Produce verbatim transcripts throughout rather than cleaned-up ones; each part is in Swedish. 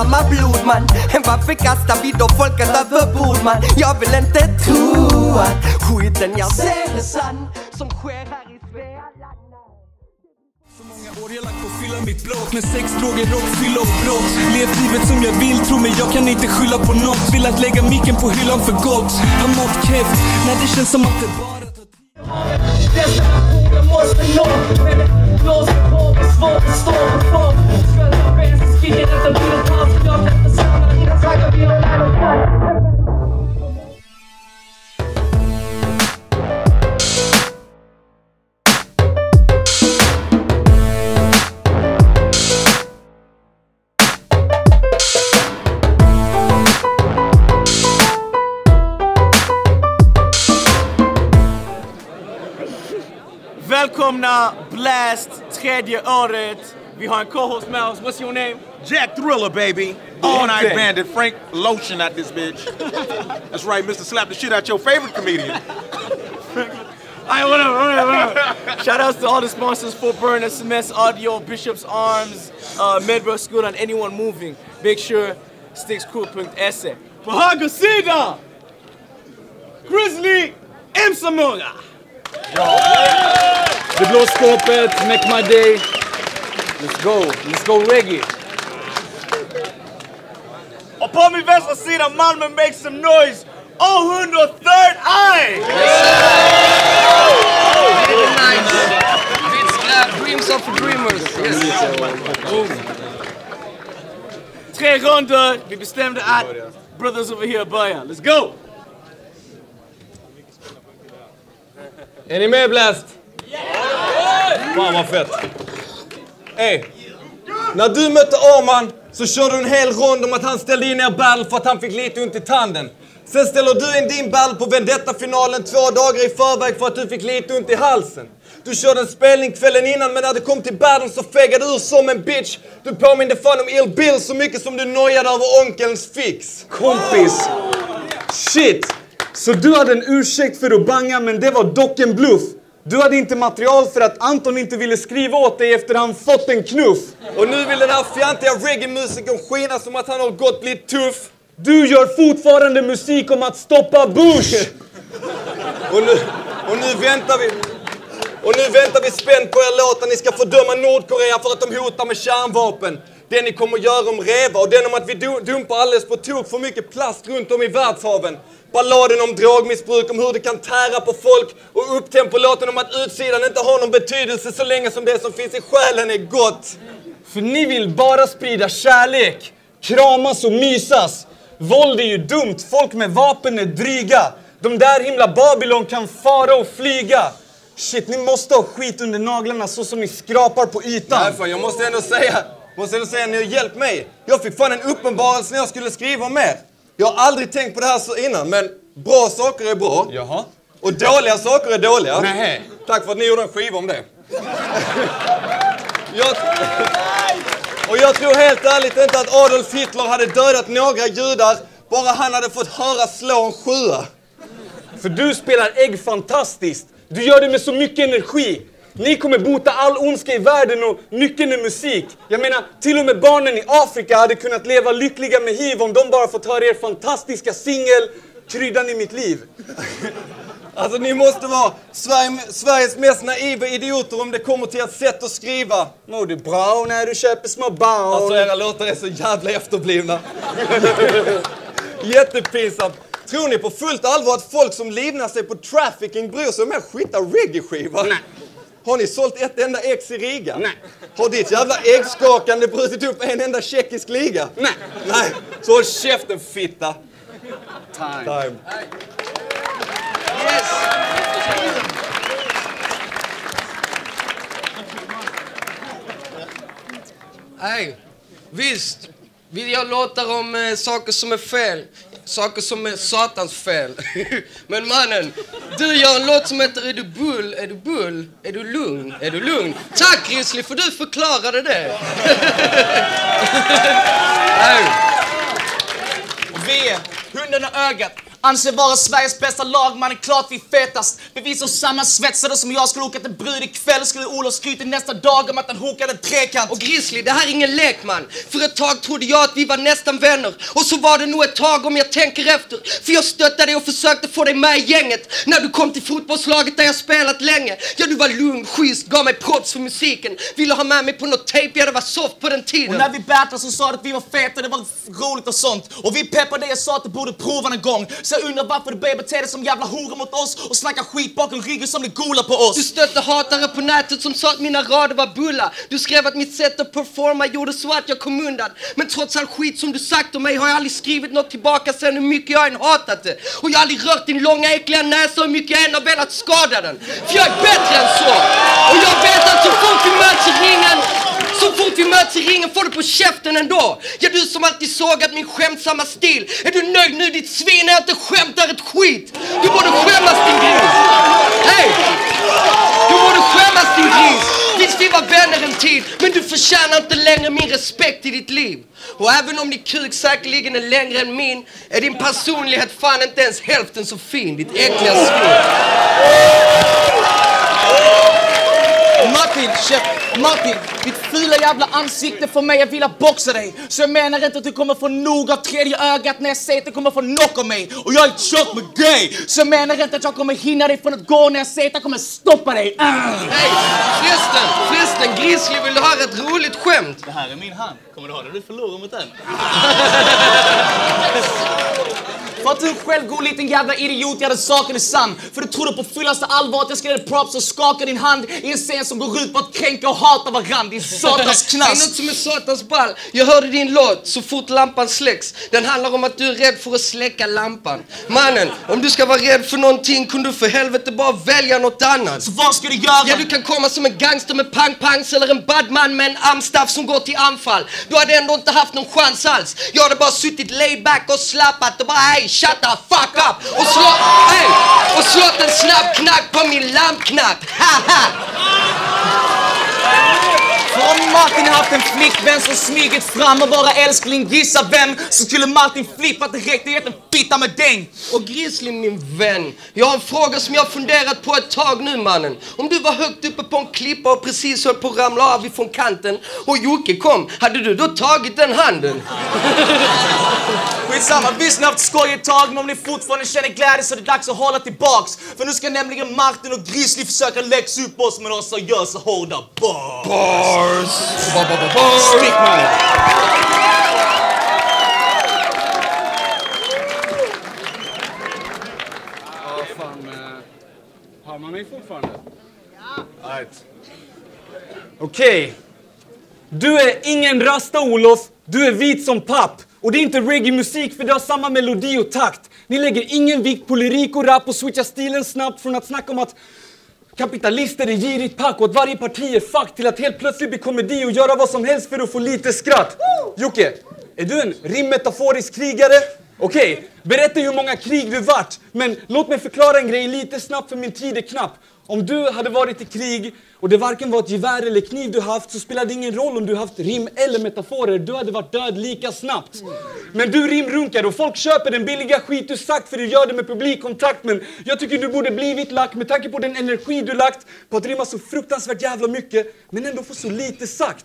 samma blod man. Varför kastar vi då folket överbord man? Jag vill inte tro att skiten jag ser är sann som sker här i Svealand. Så många år jag lagt på fylla mitt block med sex, droger, rock, fylla och brott. Lev livet som jag vill, tro mig jag kan inte skylla på något. Vill att lägga micken på hyllan för gott. Har mått kräft när det känns som att det bara tar tid. Dessa orden måste nå, men det blåser på och svårt att stå på form. Skölda bäst, skriker detta blir ett pass. Jag kan inte stanna innan tackar vi och lär oss på. Välkomna Blast, tredje året. Vi har en co-host med oss. What's your name? Jack Thriller, baby. All night bandit Frank Lotion at this bitch. That's right, Mister Slap the shit out your favorite comedian. Alright, whatever, whatever, whatever. Shout outs to all the sponsors for Burn, S M S Audio, Bishop's Arms, uh, Medbro School, and anyone moving. Make sure stickscrew dot s e. På höger sida! Grizzly Emsamura! Det blå skåpet, make my day. Let's go, let's go reggae. Och på min vänstra sida, Malmö make some noise. Oh, hundra third eye! Dreams of dreamers. Yes. Tre ronder, vi bestämde att brothers over here börjar. Let's go! Är ni med Blast? Fan vad fett. Ey, när du mötte Arman så körde du en hel rond om att han ställde in er battle för att han fick lite ont i tanden. Sen ställer du in din battle på Vendetta-finalen två dagar i förväg för att du fick lite ont i halsen. Du körde en spelning kvällen innan, men när det kom till battle så fegade du ur som en bitch. Du påminde fan om Ill Bill så mycket som du nojade över onkelns fix. Kompis, shit. Så du hade en ursäkt för att banga, men det var dock en bluff. Du hade inte material för att Anton inte ville skriva åt dig efter han fått en knuff. Och nu vill den här fjantiga reggae-musikern skina som att han har gått blivit tuff. Du gör fortfarande musik om att stoppa Bush. och, nu, och nu väntar vi... Och nu väntar vi spänt på er låt att ni ska fördöma Nordkorea för att de hotar med kärnvapen. Det ni kommer göra om Reva och den om att vi dumpar alldeles på tok för mycket plast runt om i världshaven. Balladen om drogmissbruk, om hur det kan tära på folk och upptempolåten om att utsidan inte har någon betydelse så länge som det som finns i själen är gott. För ni vill bara sprida kärlek, kramas och mysas. Våld är ju dumt, folk med vapen är dryga. De där himla Babylon kan fara och flyga. Shit, ni måste ha skit under naglarna så som ni skrapar på ytan. Nej, fan, jag måste ändå säga, måste ändå säga, ni har hjälpt mig. Jag fick fan en uppenbarelse när jag skulle skriva om er. Jag har aldrig tänkt på det här så innan, men bra saker är bra. Jaha. Och dåliga saker är dåliga. Nej. Tack för att ni gjorde en skiva om det. jag... Och jag tror helt ärligt inte att Adolf Hitler hade dödat några judar bara han hade fått höra slå en sjua. För du spelar ägg fantastiskt. Du gör det med så mycket energi. Ni kommer bota all ondska i världen och nyckeln är musik. Jag menar, till och med barnen i Afrika hade kunnat leva lyckliga med hiv om de bara fått höra er fantastiska singel Kryddan i mitt liv. Alltså, ni måste vara Sverige, Sveriges mest naiva idioter om det kommer till ett sätt att skriva. Mår du bra när du köper små barn? Alltså, era låtar är så jävla efterblivna. Jättepinsamt. Tror ni på fullt allvar att folk som livnar sig på trafficking bryr sig om här skita reggae-skiva? Nej. Har ni sålt ett enda ex i Riga? Nej. Har ditt jävla äggskakande brutit upp en enda tjeckisk liga? Nej. Nej. Så håll käften, fitta. Time. Time. Yes. Nej, visst. Vi gör låtar om eh, saker som är fel. Saker som är satans fel. Men mannen, du gör en låt som heter Är du bull? Är du bull? Är du lugn? Är du lugn? Tack Grizzly, för du förklarade det. Vi är hunden och ögat. Anser vara Sveriges bästa lag, man är klart vi är fetast. Bevis och sammansvetsade som jag skulle åka till brud ikväll. Skulle Olof skryta nästa dag om att han hokade trekant. Och Grizzly, det här är ingen lek, man. För ett tag trodde jag att vi var nästan vänner. Och så var det nog ett tag om jag tänker efter. För jag stöttade dig och försökte få dig med i gänget. När du kom till fotbollslaget där jag spelat länge. Ja, du var lugn, schysst, gav mig props för musiken. Ville ha med mig på något tape, ja det var soft på den tiden. Och när vi battlade så sa du att vi var feta, det var roligt och sånt. Och vi peppade dig och sa att du borde prova en gång. Så jag undrar varför du börjar bete dig som jävla horor mot oss och snacka skit bakom ryggen som blir gola på oss. Du stötte hatare på nätet som sa att mina rader var bulla. Du skrev att mitt sätt att performa gjorde så att jag kom undan. Men trots all skit som du sagt om mig har jag aldrig skrivit något tillbaka sen hur mycket jag än hatat det. Och jag har aldrig rört din långa äckliga näsa och hur mycket jag än har velat skada den. För jag är bättre än så. Och jag vet att så fort vi möts i ringen Så fort vi möts i ringen får du på käften ändå. Ja, du som alltid sågat min skämtsamma stil. Är du nöjd nu ditt svin när jag inte skämtar ett skit? Du borde skämmas din gris. Hej! Du borde skämmas din gris. Visst vi var vänner en tid, men du förtjänar inte längre min respekt i ditt liv. Och även om din kuk säkerligen är längre än min, är din personlighet fan inte ens hälften så fin, ditt äckliga svin. Martin, chef, Martin, ditt fula jävla ansikte för mig, jag vill boxa dig. Så jag menar inte att du kommer få nog av tredje ögat när jag säger att du kommer få knock av mig. Och jag är tjock med gay. Så jag menar inte att jag kommer hinna dig från att gå när jag säger att jag kommer stoppa dig. Hej, förresten, förresten, Grizzly, vill du ha ett roligt skämt? Det här är min hand. Kommer du ha det? Du förlorar mot den. För att du själv går liten jävla idiot, jag hade saken är sann. För du trodde på fullaste allvar att jag skulle props och skaka din hand i en scen som går ut på att kränka och hata varandra. Din satans Det är knass. något som är satans ball. Jag hörde din låt Så fort lampan släcks. Den handlar om att du är rädd för att släcka lampan. Mannen, om du ska vara rädd för någonting kunde du för helvete bara välja något annat. Så vad ska du göra? Ja, du kan komma som en gangster med pang-pangs eller en badman med en amstaff som går till anfall. Du hade ändå inte haft någon chans alls. Jag hade bara suttit laid back och slappat och bara hey, shut the fuck up och slå, hey, och slått en snabb knack på min lampknack. Haha! För om Martin haft en flickvän som smygit fram och bara älskling gissa vem, så skulle Martin flippat direkt och gett en fitta med däng. Och Grizzly min vän, jag har en fråga som jag har funderat på ett tag nu mannen. Om du var högt uppe på en klippa och precis höll på att ramla av ifrån kanten och Jocke kom, hade du då tagit den handen? Skitsamma, visst ni har haft skoj ett tag, men om ni fortfarande känner glädje så är det dags att hålla tillbaks. För nu ska nämligen Martin och Grizzly försöka läxa upp oss med de seriösa hårda bars. Bars! Ba, ba, ba, bars. Stick man. Ja, fan. Eh, har man mig fortfarande? Ja. Right. Okej. Okay. Du är ingen rasta Olof, du är vit som papp. Och det är inte reggae-musik för det har samma melodi och takt. Ni lägger ingen vikt på lyrik och rap och switchar stilen snabbt från att snacka om att kapitalister är girigt pack och att varje parti är fuck till att helt plötsligt bli komedi och göra vad som helst för att få lite skratt. Jocke, är du en rimmetaforisk krigare? Okej, okay. Berätta hur många krig du varit, men låt mig förklara en grej lite snabbt för min tid är knapp. Om du hade varit i krig och det varken var ett gevär eller kniv du haft så spelade det ingen roll om du haft rim eller metaforer. Du hade varit död lika snabbt. Men du rimrunkar och folk köper den billiga skit du sagt för du gör det med publikkontakt. Men jag tycker du borde blivit lack med tanke på den energi du lagt på att rimma så fruktansvärt jävla mycket men ändå få så lite sagt.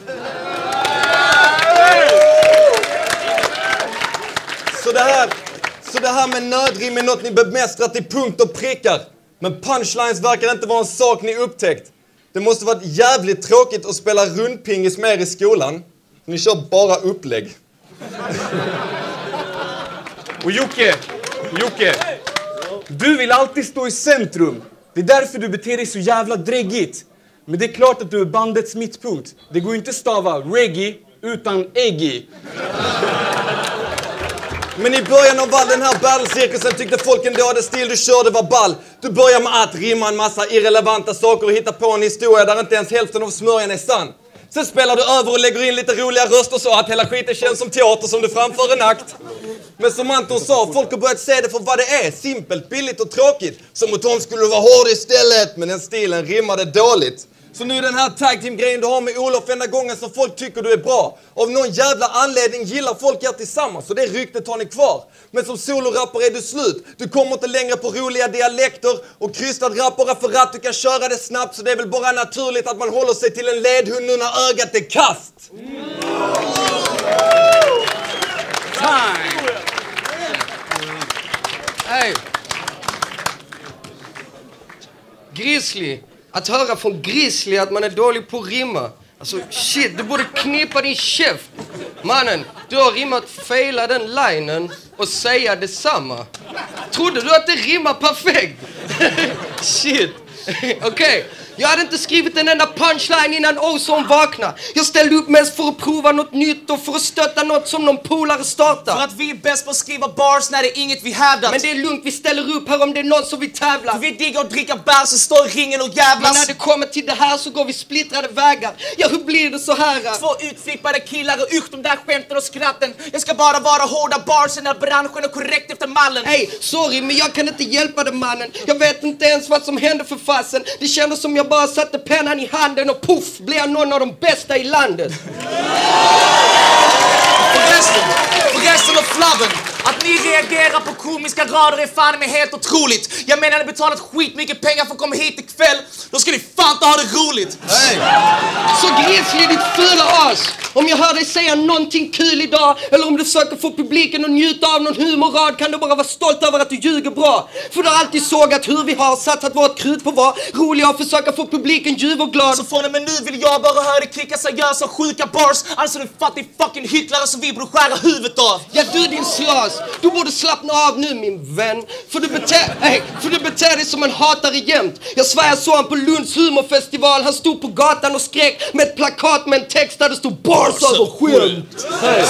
Så det här, så det här med nödrim är något ni bemästrat i punkt och prickar. Men punchlines verkar inte vara en sak ni upptäckt. Det måste vara jävligt tråkigt att spela rundpingis med er i skolan. Ni kör bara upplägg. Och Jocke, Jocke, du vill alltid stå i centrum. Det är därför du beter dig så jävla dräggigt. Men det är klart att du är bandets mittpunkt. Det går inte stava reggae utan eggy. Men i början av all den här battle-cirkusen tyckte folk ändå att det stil du körde var ball. Du börjar med att rimma en massa irrelevanta saker och hitta på en historia där inte ens hälften av smörjan är sann. Sen spelar du över och lägger in lite roliga röster så att hela skiten känns som teater som du framför en akt. Men som Anton sa, folk har börjat se det för vad det är. Simpelt, billigt och tråkigt. Som att de skulle vara hård istället, men den stilen rimmade dåligt. Så nu den här tag team-grejen du har med Olof enda gången som folk tycker du är bra. Av någon jävla anledning gillar folk er tillsammans, så det ryktet har ni kvar. Men som solorappare är du slut. Du kommer inte längre på roliga dialekter och krystad rappare för att du kan köra det snabbt. Så det är väl bara naturligt att man håller sig till en ledhund nu när ögat är kast. Time. Hey. Grizzly. Att höra från Grizzly att man är dålig på att rimma. Alltså shit, du borde knipa din käft. Mannen, du har rimmat fejla den linen och säga detsamma. Trodde du att det rimmar perfekt? Shit. Okej. Okay. Jag hade inte skrivit en enda punchline innan Ozone vaknade. Jag ställde upp mest för att prova något nytt och för att stötta något som någon polare startar. För att vi är bäst på att skriva bars när det är inget vi hävdat. Men det är lugnt, vi ställer upp här om det är någon som vill tävla. För vi diggar att dricka bär så står i ringen och jävlas. Men när det kommer till det här så går vi splittrade vägar. Ja, hur blir det så här? Två utflippade killar och usch de där skämten och skratten. Jag ska bara vara hårda bars i den här branschen och korrekt efter mallen. Hej, sorry men jag kan inte hjälpa det mannen. Jag vet inte ens vad som hände för fasen. Det kändes som jag bara satte pennan i handen och puff blev jag någon av de bästa i landet. Förresten, förresten och flabben. Att ni reagerar på komiska rader är fan med helt otroligt. Jag menar ni betalat skitmycket pengar för att komma hit ikväll. Då ska ni fan inte ha det roligt. Hey. Så Grizzly ditt fula as. Om jag hör dig säga någonting kul idag eller om du försöker få publiken att njuta av någon humorrad kan du bara vara stolt över att du ljuger bra. För du har alltid sågat hur vi har satsat vårt krut på att vara roliga och försöka få publiken ljuv och glad. Så från och med nu vill jag bara höra dig klicka seriösa och sjuka bars. Alltså du fattig fucking hycklare som vi borde skära huvudet av. Ja du din slas. Du borde slappna av nu min vän. För du beter, hey, för du beter dig som en hatare jämt. Jag svär jag såg han på Lunds humorfestival. Han stod på gatan och skrek med ett plakat med en text där det stod bars över skämt. Hey.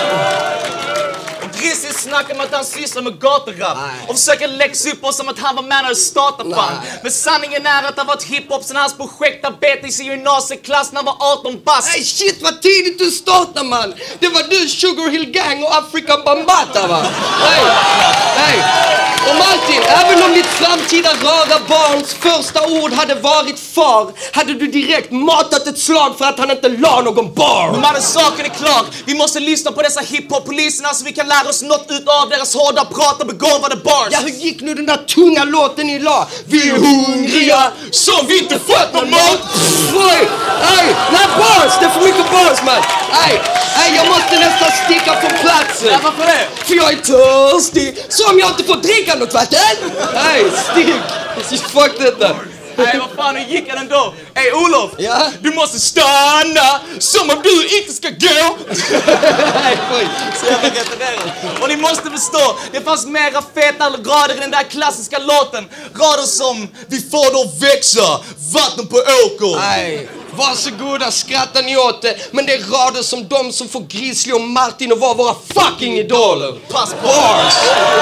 Grizzly snackar om att han sysslar med gaturap och försöker läxa upp oss som att han var med när det startade fan. Men sanningen är att han var ett hiphop sen hans projektarbete i sin gymnasieklass när han var arton bast. Hey shit vad tidigt du startade man. Det var du, Sugar Hill Gang och African Bambata va? Hey, hey. Och Martin, även om ditt framtida rara barns första ord hade varit far hade du direkt matat ett slag för att han inte la någon bar. Men mannen, saken är klar. Vi måste lyssna på dessa hiphop-poliserna så vi kan lära oss något ut av deras hårda prat och begåvade bars. Ja, hur gick nu den där tunga låten ni la? Vi är hungriga som vi inte fått någon mat. Oj, nej, nej bars, det är för mycket bars man. Nej, nej, jag måste nästan sticka från platsen. Ja, varför det? För jag är törstig, så om jag inte får dricka något vatten. Nej, stick. Fuck detta. Nej, vad fan, hur gick den då? Ey, Olof! Ja? Du måste stanna som om du inte ska gå! Nej, oj. Så jag retirerad. Och ni måste förstå, det fanns mera feta rader i den där klassiska låten. Rader som vi får då växa, vatten på åker. Nej, varsågoda, skrattar ni åt det. Men det är rader som de som får Grizzly och Martin och var våra fucking idoler. Pass på. Bars!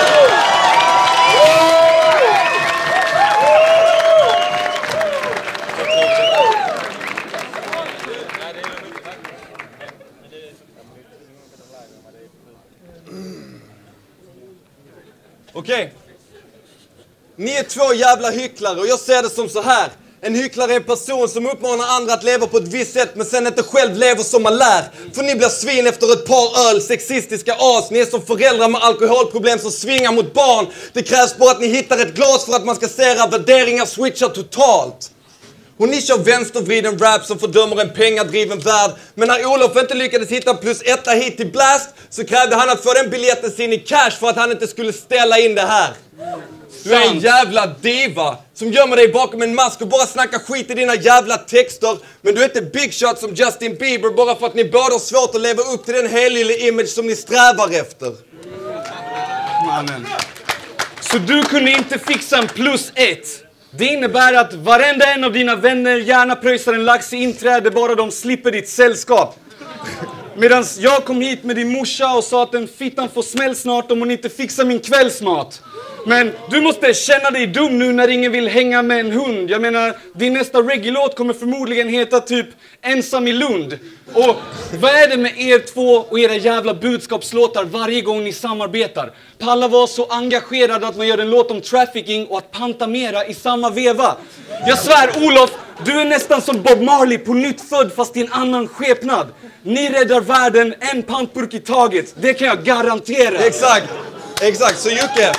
Okej. Okay. Ni är två jävla hycklare och jag ser det som så här. En hycklare är en person som uppmanar andra att leva på ett visst sätt men sen inte själv lever som man lär. För ni blir svin efter ett par öl, sexistiska as. Ni är som föräldrar med alkoholproblem som svingar mot barn. Det krävs bara att ni hittar ett glas för att man ska se era värderingar switcha totalt. Och ni kör vänstervriden rap som fördömer en pengadriven värld. Men när Olof inte lyckades hitta plus etta hit till Blast så krävde han att få den biljetten sin i cash för att han inte skulle ställa in det här. Du är en jävla diva som gömmer dig bakom en mask och bara snackar skit i dina jävla texter. Men du är inte big shot som Justin Bieber bara för att ni båda har svårt att leva upp till den helylle image som ni strävar efter. Mannen. Så du kunde inte fixa en plus ett? Det innebär att varenda en av dina vänner gärna pröjsar en lax i inträde bara de slipper ditt sällskap. Medan jag kom hit med din morsa och sa att den fittan får smäll snart om hon inte fixar min kvällsmat. Men du måste känna dig dum nu när ingen vill hänga med en hund. Jag menar, din nästa reggae-låt kommer förmodligen heta typ Ensam i Lund. Och vad är det med er två och era jävla budskapslåtar varje gång ni samarbetar? Palla var så engagerad att man gör en låt om trafficking och att pantamera i samma veva. Jag svär, Olof, Du är nästan som Bob Marley på nytt född fast i en annan skepnad. Ni räddar världen en pantburk i taget. Det kan jag garantera. Exakt, exakt. Så Jocke.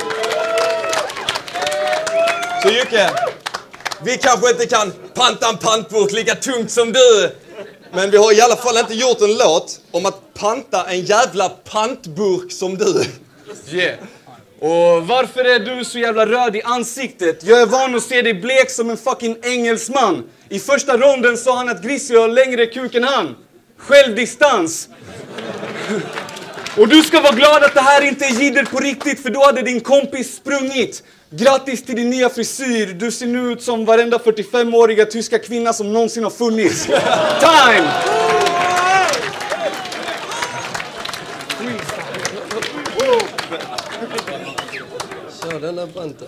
Så Jocke. Vi kanske inte kan panta en pantburk lika tungt som du. Men vi har i alla fall inte gjort en låt om att panta en jävla pantburk som du. Yeah. Och varför är du så jävla röd i ansiktet? Jag är van att se dig blek som en fucking engelsman. I första ronden sa han att Grizzly har längre kuk än han. Självdistans. Och du ska vara glad att det här inte är jidder på riktigt, för då hade din kompis sprungit. Grattis till din nya frisyr. Du ser nu ut som varenda fyrtiofemåriga tyska kvinna som någonsin har funnits. Time! Så, den där banten.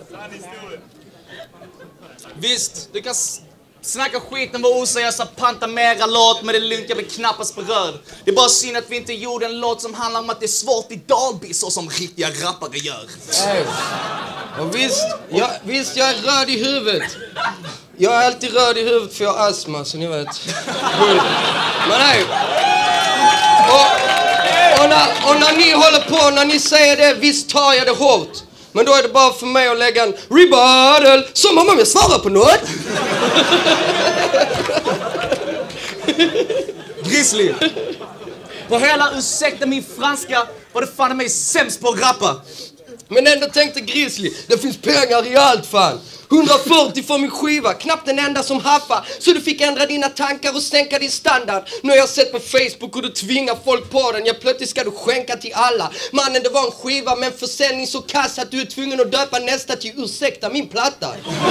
Visst, du kan s- snacka skit om vad oseriösa Pantamera-låt, men det är lugnt, jag blir knappast berörd. Det är bara synd att vi inte gjorde en låt som handlar om att det är svårt i Dalby, så som riktiga rappare gör. Hey. Och visst, jag, visst, jag är röd i huvudet. Jag är alltid röd i huvudet för jag har astma, så ni vet. Men nej. Och, och, när, och när ni håller på, när ni säger det, visst tar jag det hårt. Men då är det bara för mig att lägga en rebuttal. Som om jag svarar på något. Grizzly. På hela ursäkta min franska var det fan mig sämst på att rappa. Men ändå tänkte Grizzly, det finns pengar i allt fan. hundrafyrtio för min skiva, knappt den enda som haffar. Så du fick ändra dina tankar och sänka din standard. Nu har jag sett på Facebook hur du tvingar folk på den. Ja, plötsligt ska du skänka till alla. Mannen, det var en skiva med en försäljning så kass att du är tvungen att döpa nästa till ursäkta min platta.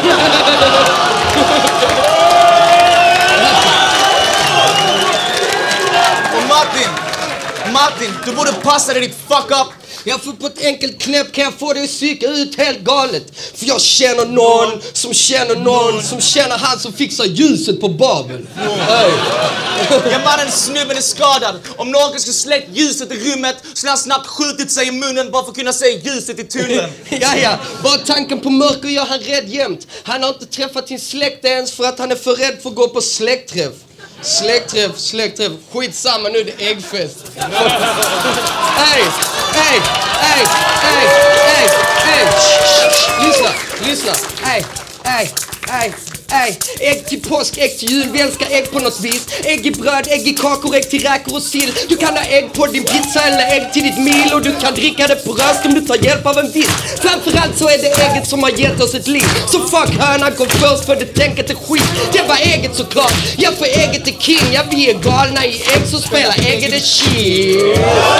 Och Martin, Martin, du borde passa dig ditt fuck up. Jag får på ett enkelt knäpp kan jag få det att psyka ut helt galet. För jag känner någon som känner någon som känner han som fixar ljuset på Babel. Hey. Ja, mannen, snubben är skadad. Om någon skulle släckt ljuset i rummet skulle han snabbt skjutit sig i munnen bara för att kunna se ljuset i tunneln. Ja, ja. Bara tanken på mörker gör han rädd jämt. Han har inte träffat sin släkt ens för att han är för rädd för att gå på släktträff. Släktträff, släktträff. Skitsamma nu, det är äggfest. Ey, ey, ey, ey, ey, ey. Lyssna, lyssna. Ey, ey, ey, ey. Ägg till påsk, ägg till jul. Vi älskar ägg på något vis. Ägg i bröd, ägg i kakor, ägg till räkor och sill. Du kan ha ägg på din pizza eller ägg till ditt mil. Och du kan dricka det på röst om du tar hjälp av en viss. Framförallt så är det ägget som har gett oss ett liv. Så fuck hönan kom först för det tänket är skit. Det var ägget såklart. Ja, för ägget är king. Ja, vi är galna i ägg så spelar ägget är shit.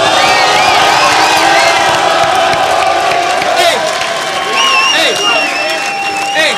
Ey! Ey! Ey!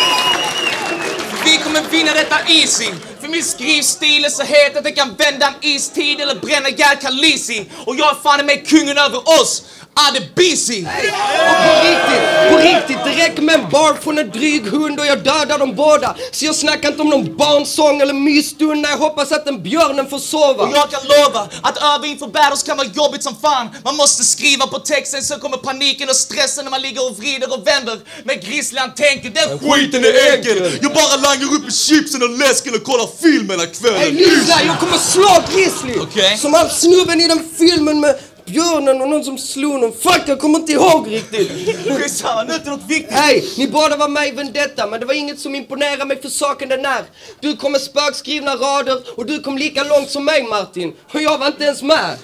Vi kommer vinna detta easy. För min skrivstil är så het att det kan vända en istid eller bränna ihjäl Khaleesi. Och jag är fan med kungen över oss. Adebisi. Och på riktigt, på riktigt, det räcker med en bar från en dryg hund och jag dödar dem båda. Så jag snackar inte om någon barnsång eller mysstund när jag hoppas att den björnen får sova. Och jag kan lova att öva inför battles kan vara jobbigt som fan. Man måste skriva på texten så kommer paniken och stressen när man ligger och vrider och vänder. Men Grizzly han tänker, den skiten är enkel. Jag bara langar upp i chipsen och läsken och kollar film hela kvällen. Hej lyssna, jag kommer slå Grizzly. Okej. Som han snubben i den filmen med björnen och någon som slog någon. Fuck, jag kommer inte ihåg riktigt. Skitsamma, nu är det något viktigt. Hej, ni båda var med i Vendetta, men det var inget som imponerade mig för saken den är. Du kom med spökskrivna rader och du kom lika långt som mig, Martin. Och jag var inte ens med.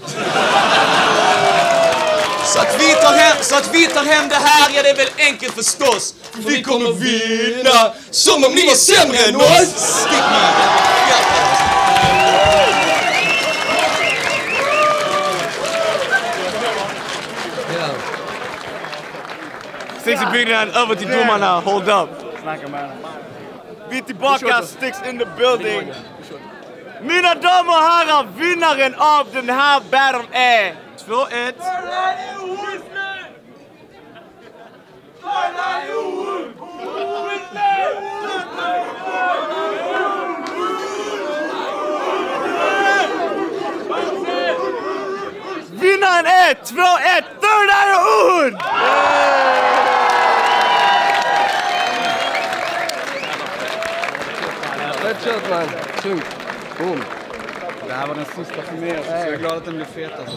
Så att vi tar hem, så att vi tar hem det här, ja det är väl enkelt förstås. För vi kommer vinna som om ni är sämre än oss. Stick man. Sticks är byggnaden över till domarna. Hold up. Vi är tillbaka, Sticks in the building. Mina damer och herrar, vinnaren av den här battlen är två ett. Vinnaren är två ett. Third Eye Uhud! kört man. Tungt. Boom. Det här var den sista för mig, så jag är glad att den blev fet alltså.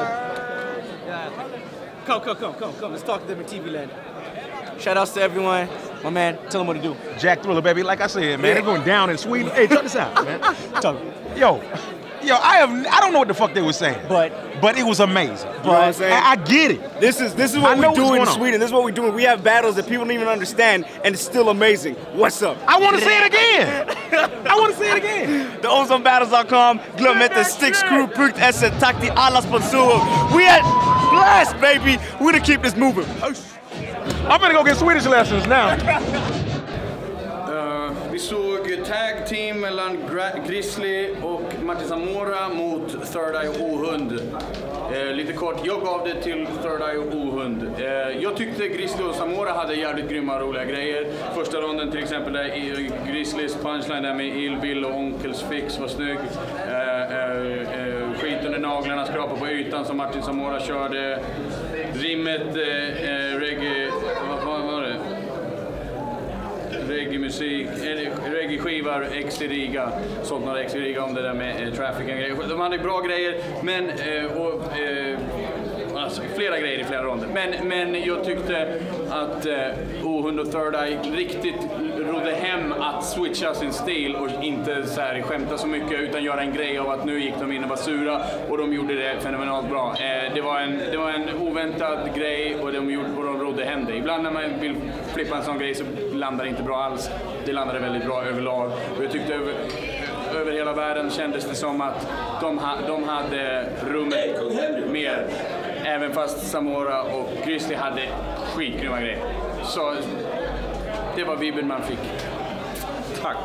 Come, come, come, come, come. Let's talk to them in T V land. Shout outs to everyone. My man, tell them what to do. Jack Thriller, baby. Like I said, man, they're going down in Sweden. Hey, check this out, man. Talk. Yo, yo, I have, I don't know what the fuck they were saying, But, but it was amazing. you know what I'm saying? I, I get it. This is this is I what know we do what's in going on. Sweden. This is what we do. We have battles that people don't even understand, and it's still amazing. What's up? I want to say it again. I want to say it again. The ozone battles dot com. Glöm inte stick screw punkt se. Tack till alla sponsorer. We at blast, baby. We're gonna keep this moving. I'm gonna go get Swedish lessons now. Uh, vi såg tag team mellan Gra- Grizzly och Martin Zamora mot Third Eye och Ohund. Uh, lite kort, jag gav det till Third Eye och Ohund. Uh, jag tyckte Grizzly och Zamora hade jävligt grymma roliga grejer. Första ronden till exempel där i Grizzlys punchline där med Ill Bill och Onkels Fix var snygg. Uh, uh, uh, skit under naglarna, skrapa på ytan som Martin Zamora körde. Rimmet, uh, uh, reggae, vad var det? Reggae-musik, reggae-skivar, X i Riga. Sålt några X i Riga om det där med eh, trafficking-grejer. De hade bra grejer, men eh, och, eh, alltså, flera grejer i flera ronder. Men, men jag tyckte att eh, Ohund och Third Eye riktigt rodde hem att switcha sin stil och inte så här skämta så mycket utan göra en grej av att nu gick de in och var sura och de gjorde det fenomenalt bra. Eh, det, var en, det var en oväntad grej och de, gjorde, och de rodde hem det. Ibland när man vill flippa en sån grej så landar det inte bra alls. Det landade väldigt bra överlag och jag tyckte över, över hela världen kändes det som att de, ha, de hade rummet mer. Även fast Zamora och Grizzly hade skitgrymma grejer. Så det var vibben man fick. Tack.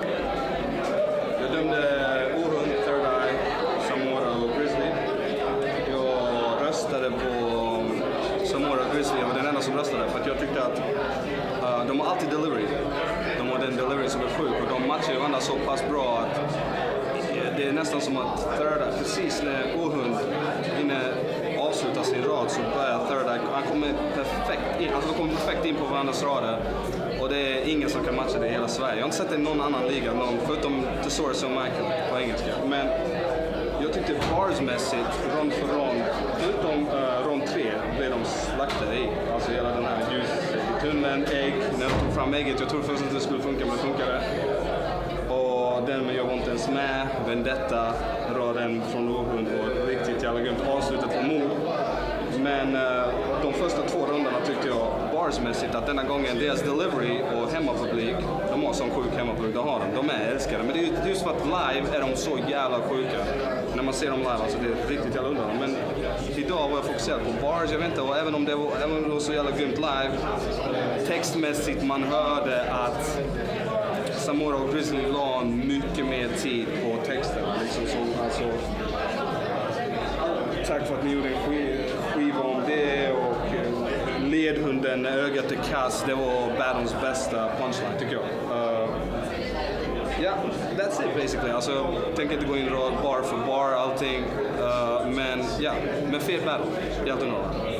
Jag dömde Ohund, Third Eye, Zamora och Grizzly. Jag röstade på Zamora och Grizzly. Jag var den enda som röstade för att jag tyckte att uh, de har alltid delivery. De har den delivery som är sjuk och de matchar ju varandra så pass bra att det är nästan som att Third Eye, precis när Ohund hinner avsluta sin rad så börjar Third Eye, han kommer perfekt in, alltså de kommer perfekt in på varandras rader och det är ingen som kan matcha det i hela Sverige. Jag har inte sett det i någon annan liga, någon, förutom Thesaurus och Michael på engelska. Men jag tyckte barsmässigt, rond för rond, förutom uh, rond tre blev de slaktade i. Alltså hela den här ljus i tunneln, ägg, när de tog fram ägget, jag trodde först att det skulle funka men det funkade. Och den med Jag var inte ens med, Vendetta, raden från Ohund och riktigt jävla grymt avslutet på mord. Men uh, de första två rundorna tyckte jag barsmässigt att denna gången deras delivery och hemmapublik, de har sån sjuk hemmapublik, de har de, de är älskade. Men det är just för att live är de så jävla sjuka. När man ser dem live, alltså det är riktigt jävla underbart. Men idag var jag fokuserad på bars, jag vet inte, och även om det var, även om det var så jävla grymt live, textmässigt man hörde att Zamora och Grizzly la mycket mer tid på texten. Liksom som, alltså, tack för att ni gjorde en skiva om det och ledhunden, ögat är kast, det var Battles bästa punchline tycker jag. Uh, Ja, yeah, that's it basically. Alltså, jag tänker inte gå in rad bar för bar allting. Uh, men ja, yeah, men fet battle. Det är alltid något.